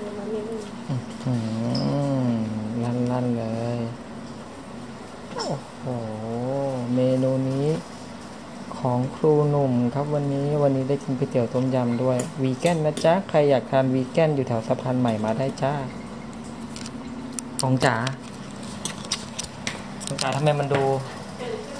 มานิดนึงอืลั่นเลยโอ้โหเมนูนี้ของครูหนุ่มครับวันนี้ได้กินก๋วยเตี๋ยวต้มยำด้วยวีแกนนะจ๊ะใครอยากทานวีแกนอยู่แถวสะพานใหม่มาได้จ้าของจ๋าทำไมมันดู